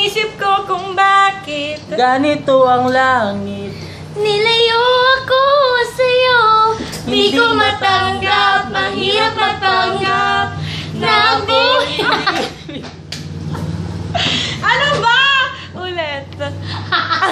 Iniisip ko kung bakit ganito ang langit. nilayo ako sa'yo. Di ko matanggap, mahirap matanggap na ang